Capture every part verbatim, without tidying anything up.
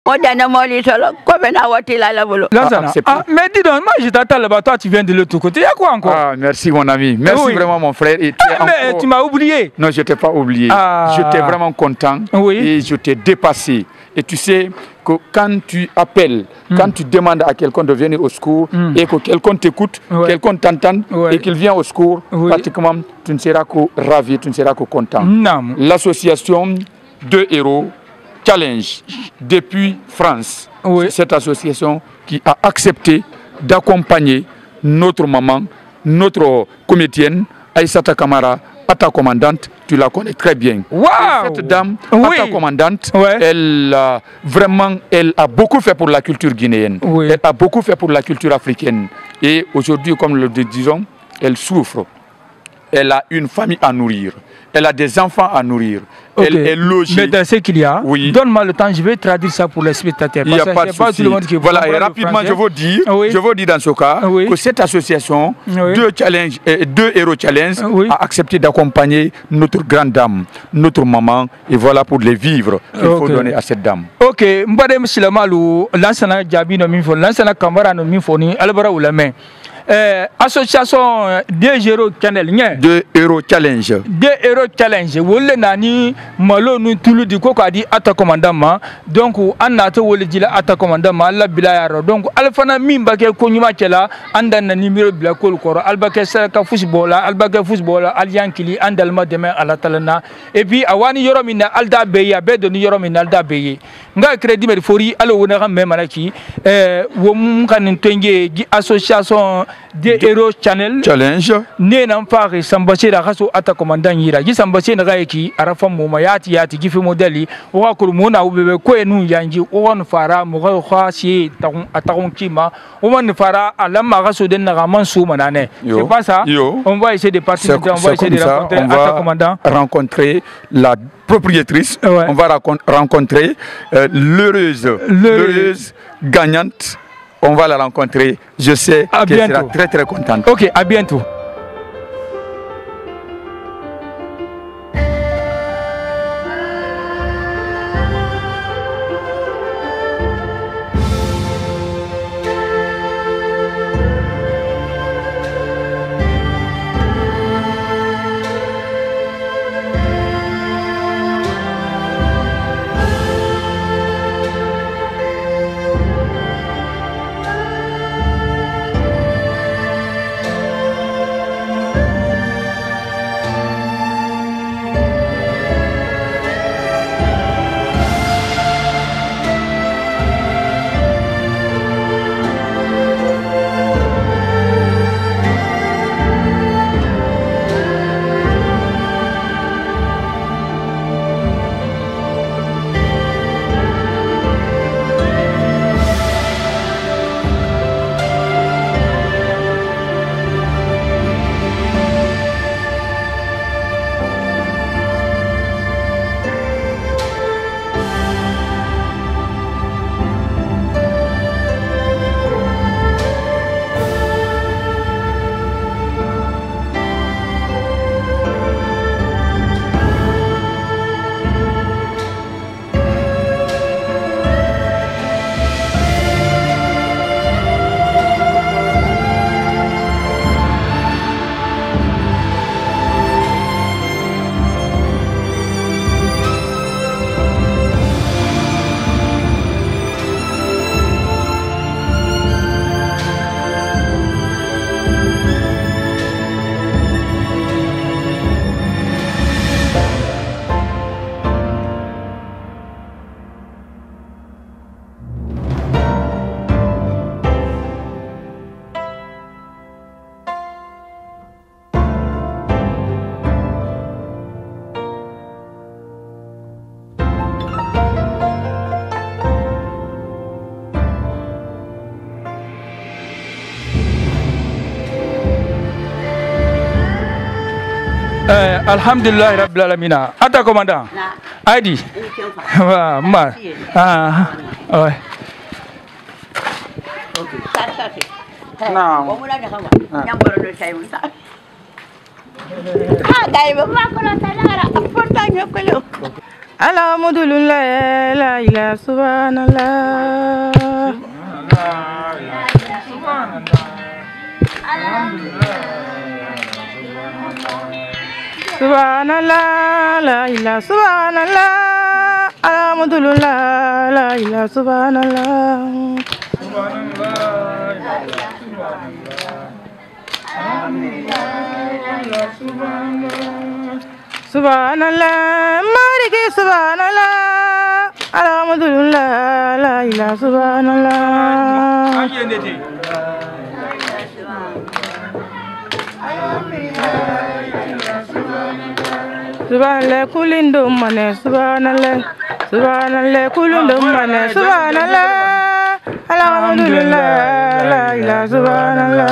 Moi, dernièrement, il est solo. Comme un awati là, là, voilà. Ah, mais dis donc, moi, je t'attends là-bas. Toi, tu viens de l'autre côté. Il y a quoi encore? Ah, merci, mon ami. Merci oui. vraiment, mon frère. Et ah, mais encore... tu m'as oublié. Non, je ne t'ai pas oublié. Ah. J'étais vraiment content. Oui. Et je t'ai dépassé. Et tu sais que quand tu appelles, mm. quand tu demandes à quelqu'un de venir au secours mm. et que quelqu'un t'écoute, ouais. quelqu'un t'entende ouais. et qu'il vient au secours, oui. pratiquement, tu ne seras que ravi, tu ne seras que content. L'association Deux Héros Challenge, depuis France, oui. c'est cette association qui a accepté d'accompagner notre maman, notre comédienne, Aïssata Kamara, Ata commandante, tu la connais très bien. Wow. Cette dame, oui. Ata commandante, ouais. elle a vraiment, elle a beaucoup fait pour la culture guinéenne. Oui. Elle a beaucoup fait pour la culture africaine. Et aujourd'hui, comme le disons, elle souffre. Elle a une famille à nourrir. Elle a des enfants à nourrir. Okay. Elle est logée. Mais dans ce qu'il y a, oui. donne-moi le temps, je vais traduire ça pour les spectateurs. Il n'y a pas de souci. Voilà, et rapidement, je veux dire, oui. je veux dire dans ce cas oui. que cette association, oui. deux, challenge, euh, deux Héros Challenge, oui. a accepté d'accompagner notre grande dame, notre maman, et voilà pour les vivres qu'il okay. faut donner à cette dame. Ok, Mbadem Silamalou, l'ancien Djabi no Minfo, l'ancien Kamara no Minfo, ni Albara ou la main. Euh, association Deux Héros Challenge. Deux Héros Challenge. Deux Héros Challenge. Wole nani malo nu tulu di ko di ata commandant donc an ata wole dila ata commandant Allah bilayaro donc alfana mimba ke ko nyuma kela andan na numéro bila ko koro albake saka football albake football alyankili andal ma demain ala talana et puis awani yoro min alda beya be do ni yoro min alda beye nga crédit mer fori alo wona xam me malaki euh wo mun kan tenge gi association Deux Héros Channel Challenge ne nan fari sambace da kaso ata commandant yira gi sambace na gaiki arafan mu mayati yati gifi modeli wa kurmu na ubebe ko enu yanji o won fara mu ga khasi taun ataun kima o won fara alamma kaso den na man su manane c'est pas ça yo. On va essayer de partir on va essayer de rencontrer ata commandant rencontrer la propriétrice ouais. on va rencontrer euh, l'heureuse l'heureuse gagnante. On va la rencontrer. Je sais qu'elle sera très très contente. Ok, à bientôt. Euh, Alhamdulillah Rabbil Alamina. Ata commandant. Aidi. Wa ma. Ah. Ouais. Non. Ah, gay ba ma ko la talara. Porta ñu ko lo. alhamdulillah, la ilaha subhanallah. Subhanallah, la ilaha subhanallah, alhamdulillah, la ilaha subhanallah. Subhanallah, Maliki subhanallah, alhamdulillah, la ilaha subhanallah. Subhanallah, kulindum mane, subhanallah, subhanallah, kulindum mane, subhanallah, alhamdulillah, la ilaha subhanallah.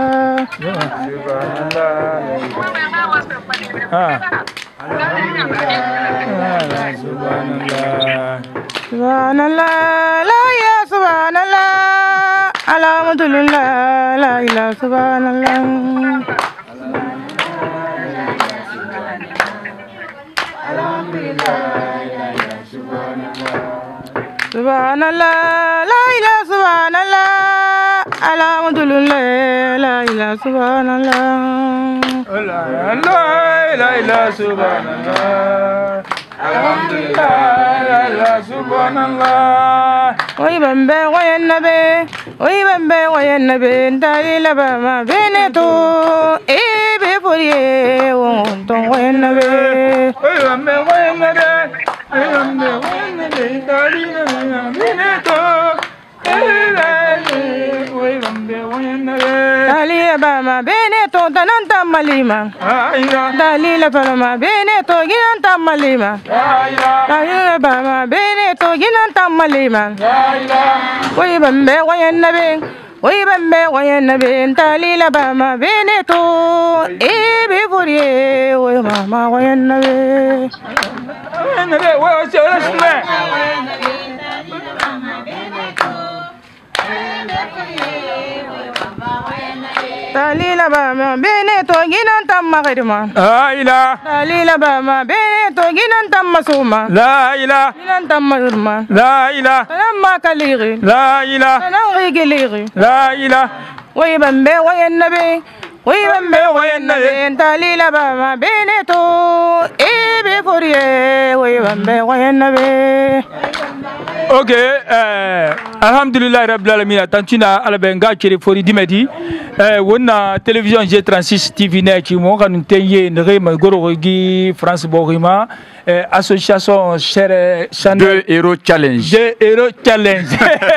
Subhanallah, la ilaha subhanallah, alhamdulillah, la ilaha subhanallah. Subhanallah, la ilaha subhanallah, alhamdulillah, la ilaha subhanallah. La ilaha subhanallah, alhamdulillah, la ilaha subhanallah. Oy bambe oy nabe, oy bambe oy nabe, dalila bama beneto, e be forie won ton oy nabe. Oy bambe oy nabe, oy bambe oy nabe, dalila bama beneto, e be oy bambe oy nabe. Dalila bama beneto tananta malima, dalila bama beneto ginanta malima, dalila bama beneto ginanta malima. Oy bambe oy nabe, oy bambe oy nabe, dalila bama beneto, e be forie oy mama oy nabe. Oy nabe, oy nabe. Dalila bama beneto ginanta magrima, La ilaha, dalila bama beneto ginanta masuma, la ilaha, ginanta magrima, la ilaha, tanamma kaliri, la ilaha, tanangi giliri. la ilaha. Oy bambe oy nabe, oy bambe oy nabe, dalila bama beneto, e be forie oy bambe oy nabe. Ok, euh, alhamdulillah rabbil alamin, tantina alabenga chere fori dimedi. Euh, wonna télévision G trente-six T V ne ki mo kan tenye ne ma gorogi France Borima, euh, association cher Deux Héros Challenge. Deux Héros Challenge.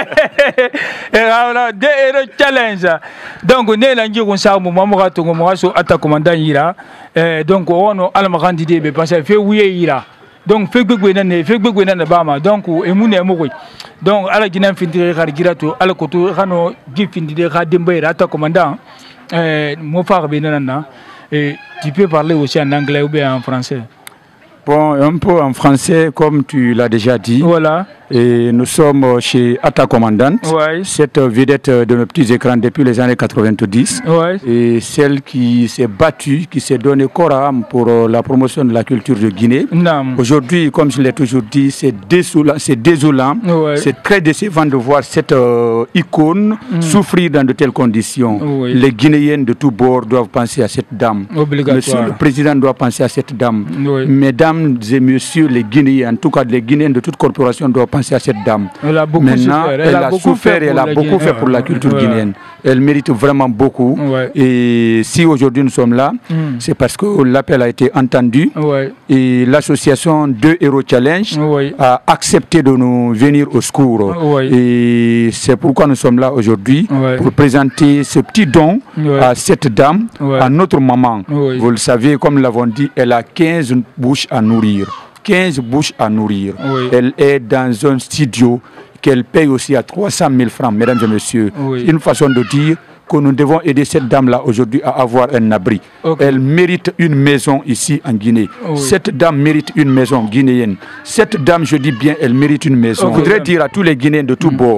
Et voilà, Deux Héros Challenge. Donc ne la ngi ko sa mo mo ga to mo so ata commandant yira. Euh, donc on alma candidat be parce fait wiye yira. Donc fait gbegbe na ne fait gbegbe na ba ma donc e mu ne mo ko donc ala ginan findire khar girato ala ko to khano gi findire kha dembe rata commandant euh mo fa be nanana et tu peux parler aussi en anglais ou bien en français? Bon, un peu en français, comme tu l'as déjà dit. Voilà. Et nous sommes chez Atta Commandante, ouais. Cette vedette de nos petits écrans depuis les années quatre-vingt-dix. Ouais. Et celle qui s'est battue, qui s'est donnée corps à âme pour la promotion de la culture de Guinée. Aujourd'hui, comme je l'ai toujours dit, c'est désolant, c'est désolant. Ouais. C'est très décevant de voir cette euh, icône mm. souffrir dans de telles conditions. Ouais. Les Guinéens de tous bords doivent penser à cette dame. Monsieur le président doit penser à cette dame. Ouais. Mesdames et messieurs les Guinéens, en tout cas les Guinéens de toute corporation doivent penser à cette dame. Elle a beaucoup Maintenant, souffert. Elle, elle a, a souffert et elle a beaucoup Guinée. fait pour la culture ouais. guinéenne. Elle mérite vraiment beaucoup. Ouais. Et si aujourd'hui nous sommes là, mm. c'est parce que l'appel a été entendu. Ouais. Et l'association Deux Héros Challenge ouais. a accepté de nous venir au secours. Ouais. Et c'est pourquoi nous sommes là aujourd'hui ouais. pour présenter ce petit don ouais. à cette dame, ouais. à notre maman. Ouais. Vous le savez, comme nous l'avons dit, elle a quinze bouches à nourrir. quinze bouches à nourrir. Oui. Elle est dans un studio qu'elle paye aussi à trois cent mille francs, mesdames et messieurs. Oui. Une façon de dire que nous devons aider cette dame-là aujourd'hui à avoir un abri. Okay. Elle mérite une maison ici en Guinée. Oui. Cette dame mérite une maison guinéenne. Cette dame, je dis bien, elle mérite une maison. Okay. Je voudrais dire à tous les Guinéens de tous mm. bords,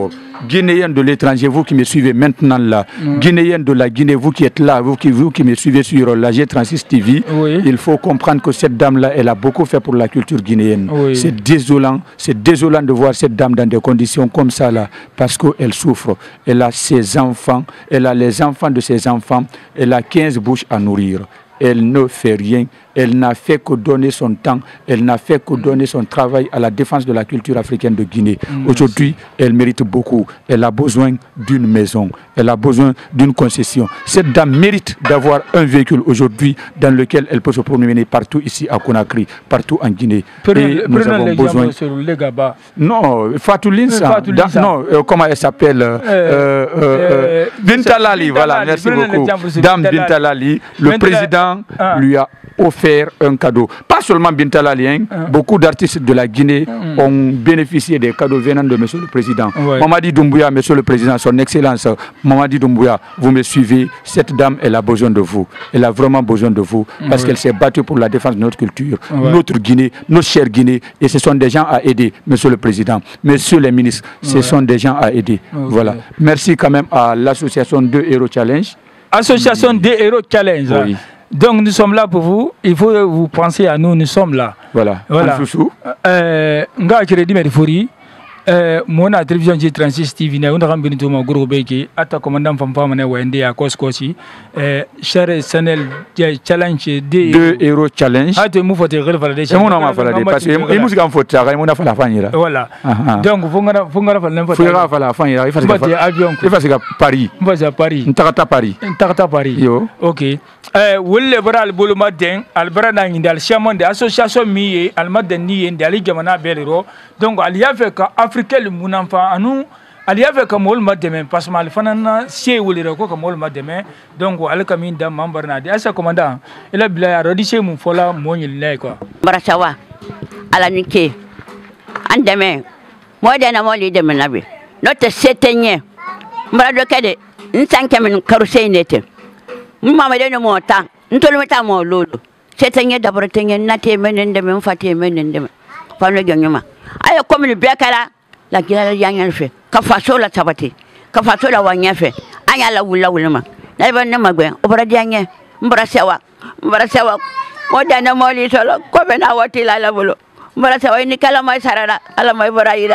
Guinéens de l'étranger, vous qui me suivez maintenant là, mmh. Guinéens de la Guinée, vous qui êtes là, vous qui, vous qui me suivez sur la G trente-six T V, oui. Il faut comprendre que cette dame-là, elle a beaucoup fait pour la culture guinéenne. Oui. C'est désolant, c'est désolant de voir cette dame dans des conditions comme ça là, parce qu'elle souffre. Elle a ses enfants, elle a les enfants de ses enfants, elle a quinze bouches à nourrir. Elle ne fait rien, elle n'a fait que donner son temps, elle n'a fait que donner son travail à la défense de la culture africaine de Guinée. Mmh, aujourd'hui, elle mérite beaucoup, elle a besoin d'une maison, elle a besoin d'une concession. Cette dame mérite d'avoir un véhicule aujourd'hui dans lequel elle peut se promener partout ici à Conakry, partout en Guinée. Prenez, Et nous avons besoin... sur le Gaba. Non, Fatou Linsa, da, non, euh, comment elle s'appelle euh, euh, euh, euh, Bintalali, voilà, merci beaucoup. Dame Bintalali, le président ah. lui a offert un cadeau. Pas seulement Bintalali, hein, ah. beaucoup d'artistes de la Guinée mm. ont bénéficié des cadeaux venant de Monsieur le Président. Ouais. Mamadi Doumbouya, Monsieur le Président, son Excellence, Mamadi Doumbouya, vous me suivez, cette dame, elle a besoin de vous. Elle a vraiment besoin de vous parce ouais. qu'elle s'est battue pour la défense de notre culture, ouais. notre Guinée, notre chère Guinée. Et ce sont des gens à aider, Monsieur le Président, Messieurs les ministres, ce ouais. sont des gens à aider. Okay. Voilà. Merci quand même à l'association deux Héros Challenge. Association deux Héros Challenge. Oui. Donc nous sommes là pour vous, il faut vous penser à nous, nous sommes là. Voilà. Voilà. Euh, nga crédit Merfori, euh, mon télévision G trente-six T V, on a ramené tout mon groupe qui atta commandant femme femme ne wende à Koskosi, euh, cher Sanel Challenge deux Héros Challenge. Ah, tu m'as fait référer. Et mon nom a fallu parce que il musique en faute, ça, mon a fallu la fin. Voilà. Donc vous ngara vous ngara fallu n'importe. Faut ngara fallu la fin, il faut faire avion. Il faut faire Paris. Il faut faire Paris. Ntakata Paris. Ntakata Paris. Yo. OK. Euh, wolle bara al bolo maden al bara na ngindal chairman de association mi al maden ni en dali jamana belero donc al yafe ka africain le munanfa anu al yafe ka mol mademe parce mal fanana sie wolle ko ka mol mademe donc al kamin da membre na de asa commandant ila bila ya rodi che mun fola mo nyil lay ko bara sawa ala nike andeme mo de na mo li de menabe note setenye mbara do kede nsanke men karusei nete Mama de no mota, ntolo meta mo lolo. Setenye dabro tenye nate menende me mfate menende me. Fano ganyuma. Ayo komi ni bekara la gila yanya fe. Ka faso la tabati. Ka faso la wanya fe. Anya la wula wulma. Na ba na magwe, obra dianye, mbara sewa. Mbara sewa. Moda na moli solo, ko be na wati la la bolo. Mbara sewa ni kala mai sarara, ala mai baraida.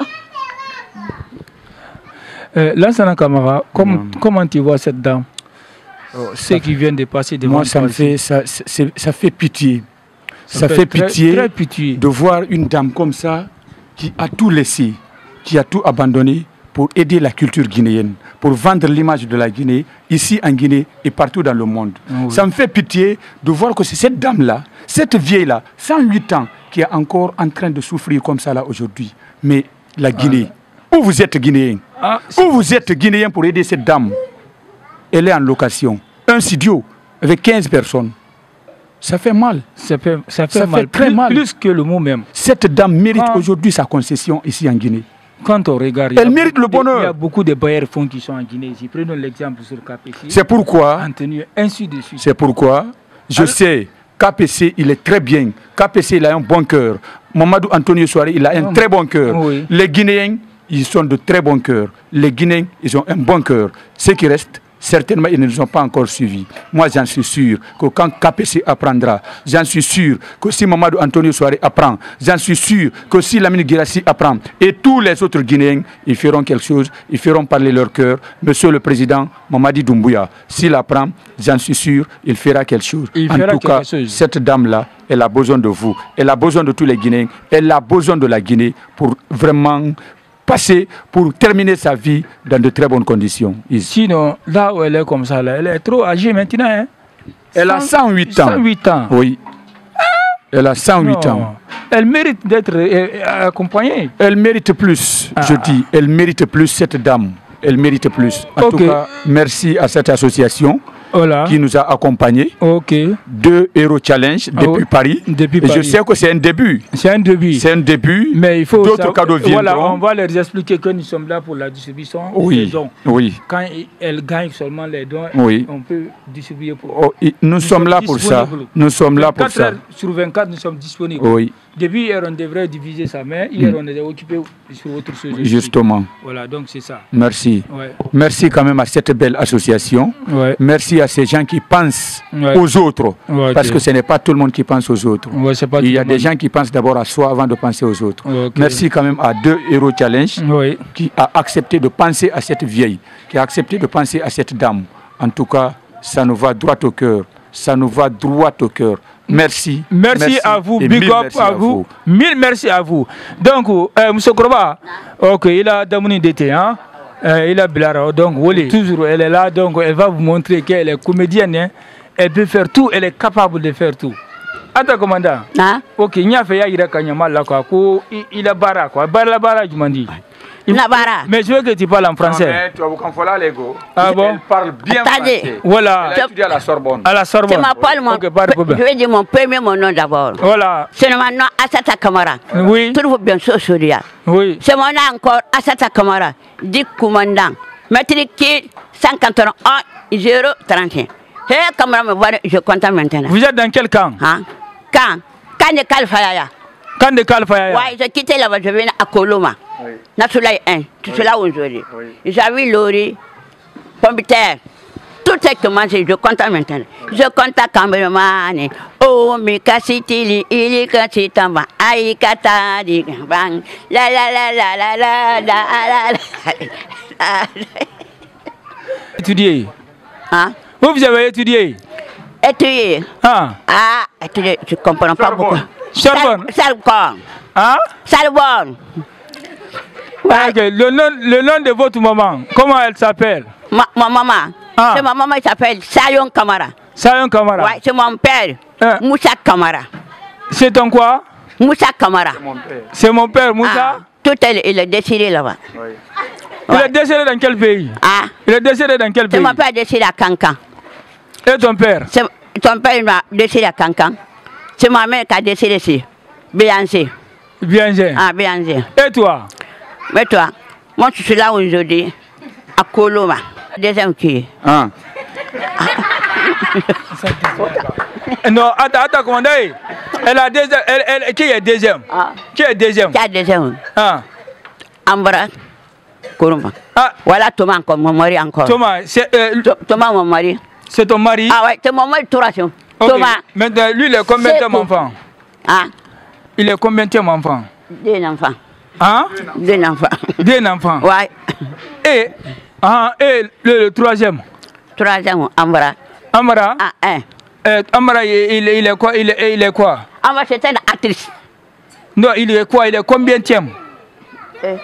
Euh, Lansana Camara, comment, comment tu vois cette dame? Oh, ceux qui viennent de passer devant moi, ça me fait, ça, ça fait pitié. Ça, ça fait, fait pitié, très, très pitié de voir une dame comme ça qui a tout laissé, qui a tout abandonné pour aider la culture guinéenne, pour vendre l'image de la Guinée ici en Guinée et partout dans le monde. Oh, oui. Ça me fait pitié de voir que c'est cette dame-là, cette vieille-là, cent huit ans, qui est encore en train de souffrir comme ça là aujourd'hui. Mais la Guinée, ah. où vous êtes Guinéen, ah, où vous êtes Guinéen pour aider cette dame? Elle est en location, un studio avec quinze personnes. Ça fait mal. Ça fait, ça fait, ça mal. fait très plus, mal. Plus que le mot même. Cette dame mérite ah. aujourd'hui sa concession ici en Guinée. Quand on regarde, elle mérite le bonheur. Il y a beaucoup de bailleurs fonds qui sont en Guinée ici. Prenons l'exemple sur K P C. C'est pourquoi, ainsi de suite. C'est pourquoi, je Alors, sais, K P C, il est très bien. K P C, il a un bon cœur. Mamadou Antonio Soare, il a un oh, très bon cœur. Oui. Les Guinéens, ils sont de très bon cœur. Les Guinéens, ils ont un bon cœur. Ce qui reste, certainement, ils ne nous ont pas encore suivis. Moi, j'en suis sûr que quand K P C apprendra, j'en suis sûr que si Mamadou Antonio Soare apprend, j'en suis sûr que si Lamine Guirassy apprend, et tous les autres Guinéens, ils feront quelque chose, ils feront parler leur cœur. Monsieur le Président, Mamadi Doumbouya, s'il apprend, j'en suis sûr, il fera quelque chose. Il en tout cas, chose. Cette dame-là, elle a besoin de vous. Elle a besoin de tous les Guinéens. Elle a besoin de la Guinée pour vraiment passer, pour terminer sa vie dans de très bonnes conditions. Ici. Sinon, là où elle est comme ça, là, elle est trop âgée maintenant. Hein? Elle a cent huit ans. cent huit ans. Oui. Elle a cent huit non. ans. Elle mérite d'être euh, accompagnée. Elle mérite plus, ah. je dis. Elle mérite plus, cette dame. Elle mérite plus. En okay. tout cas, merci à cette association. Voilà. Qui nous a accompagnés. Ok. Deux Héros Challenge depuis ah, oui. Paris. Depuis Et Paris. je sais que c'est un début. C'est un début. C'est un début. Mais il faut. D'autres cadeaux viendront. Voilà, on va leur expliquer que nous sommes là pour la distribution oui. des dons. Oui. Quand elles gagnent seulement les dons, oui. on peut distribuer pour. Oh, nous, nous sommes là pour ça. Nous sommes là pour ça. Sur vingt-quatre, nous sommes disponibles. Oui. Depuis hier, on devrait diviser ça, mais hier, on est occupé sur autre chose. Justement. Voilà, donc c'est ça. Merci. Ouais. Merci quand même à cette belle association. Ouais. Merci à ces gens qui pensent ouais. aux autres. Ouais, parce okay. que ce n'est pas tout le monde qui pense aux autres. Ouais, pas Il y a des gens qui pensent d'abord à soi avant de penser aux autres. Ouais, okay. Merci quand même à deux Hero Challenge ouais. qui a accepté de penser à cette vieille, qui a accepté de penser à cette dame. En tout cas, ça nous va droit au cœur. Ça nous va droit au cœur. Merci. Merci, merci à vous, big up à, à vous. vous. Mille merci à vous. Donc, euh, M. Kroba, ok, il a Damouni d'été, hein? Euh, il a Bilara, donc, Woli, toujours, elle est là, donc, elle va vous montrer qu'elle est comédienne, hein? Elle peut faire tout, elle est capable de faire tout. Attends, commandant. Ah? Ok, il y a fait Yaïra Kanyama, là, quoi, il a bara, quoi, bara, bara, je m'en dis. Mais je veux que tu parles en français. Non, mais tu vas vous ah bon? Elle parle bien Attendez. français. Voilà. Elle a étudié à la Sorbonne. À la Sorbonne. Tu m'appelles mon... Okay, pas de problème. Je vais dire mon premier mon nom d'abord. Voilà. C'est mon nom Assata Kamara. Oui. Trouve bien sûr Souria. Oui. C'est mon nom encore Assata Kamara. Dit commandant. Matricule cent quatre-vingt-un zéro trente et un. Hé, Kamara me voit, je compte maintenant. Vous êtes dans quel camp? Hein? Camp. Camp de Kalfaya. Camp de Kalfaya. Oui, j'ai quitté là-bas, je viens à Koloma. Oui. Natulai un, tu es là aujourd'hui. J'avais Lori, pomme de terre. Tout ce que moi je compte maintenant. Je compte à Cameroun. Oh, mais Kassitili, il est Kassitamba. Aïe, Katadi, bang. La la la la la la la la. Étudier. Hein? Vous, vous avez étudié? Étudier. Ah. Ah, étudier, je ne comprends pas beaucoup. Sorbonne. Sorbonne. Hein? Sorbonne. Ouais. Okay. Le, nom, le nom de votre maman, comment elle s'appelle? Ma, ma maman. Ah. C'est ma maman qui s'appelle Sayon Kamara. Sayon Kamara. Ouais, c'est mon père. Hein? Moussa Kamara. C'est ton quoi? Moussa Kamara. C'est mon père, Moussa? Ah. Tout elle, il est décédé là-bas. Oui. Il ouais. est décédé dans quel pays? Ah. Il est décédé dans quel pays? C'est mon père décédé à Cancan. Et ton père? Ton père m'a décédé à Cancan. C'est ma mère qui a décédé ici. Béancé. Béancé. Ah, Béancé. Et toi? Mais toi, moi je suis là aujourd'hui, à Koloma. Deuxième qui? Ah. Non, attends, attends, commandant. Elle a deuxième. Elle, elle, qui est deuxième? Ah. Qui est deuxième? Qui est deuxième? Ah. Ambra. Koloma. Ah. Voilà Thomas encore, mon mari encore. Thomas, c'est. Euh, Thomas, mon mari. C'est ton mari? Ah ouais, c'est mon mari, troisième. Okay. Thomas. Maintenant, lui, il est combien de enfants? Ah. Il est combien de enfants? Deux enfants. Hein? Deux enfants. Deux enfants? Ouais. Et, ah, et le, le troisième? Troisième, Amara. Amara? Ah, un. Euh, Amara, il, il, il est quoi? Il est, il est quoi? Amara, c'est une actrice. Non, il est quoi? Il est combien de tième? Eh.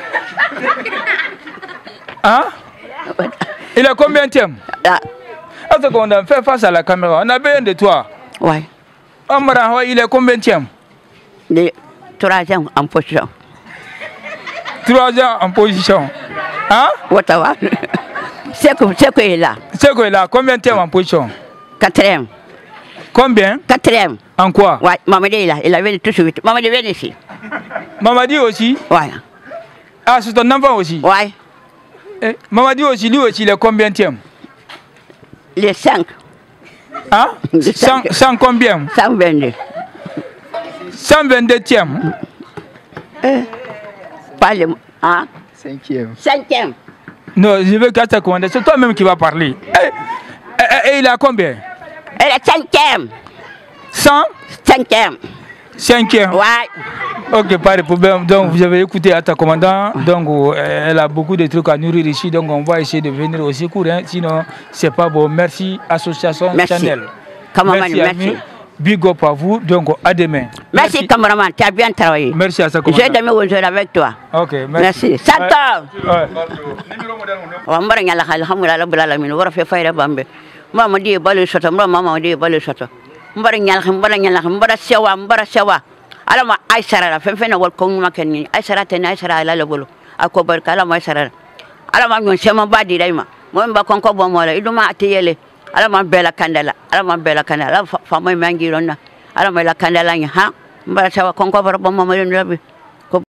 Hein? Il est combien de tième? Là. Est-ce qu'on a fait face à la caméra? On a besoin de toi. Ouais. Amara, il est combien de tième? De troisième en position. Troisième en position. Hein? Ottawa. C'est que c'est qu'il est là. C'est qu'il est là. Combien de tième en position? Quatrième. Combien? Quatrième. En quoi? Ouais, Mamadi est là. Il a venu tout de suite. Mamadi vient ici. Mamadi aussi? Ouais. Ah, c'est ton enfant aussi? Ouais. Eh, Mamadi aussi, lui aussi, il est combien de tième? Les cinq. Hein? Cent, cent combien? cent vingt-deux. cent vingt-deux tièmes. Euh, pas le... Hein? Cinquième. Cinquième. Non, je veux qu'à te commander. C'est toi-même qui vas parler. Et, et, et il a combien? Elle est cinquième. Cent? Cinquième. Cinquième. Ouais. Ok, pas de problème. Donc, vous avez écouté à ta commandant. Donc, elle a beaucoup de trucs à nourrir ici. Donc, on va essayer de venir au secours. Hein. Sinon, c'est pas bon. Merci, Association merci. Channel. Comment merci. merci. Big up à vous. Donc, à demain. Merci, merci. Cameraman. Tu as bien travaillé. Merci à sa commandant. J'ai demain aujourd'hui avec toi. Ok, merci. Merci. Santo. Wambara nyala alhamdulillah rabbil alamin. Wara fe fayra bambe. Mama di balu soto, mama di balu soto. Mbara nyala mbara nyala mbara sewa mbara sewa. Alama aisara la fen fen wal ko ma kenni aisara te aisara la la bolo ako barka alama aisara alama nyon sema badi dayma mo mba konko bo mola iduma atiyele alama bela kandala alama bela kandala fa mo mangi ronna alama la kandala nya ha mbara sewa konko bar bo mo mo labi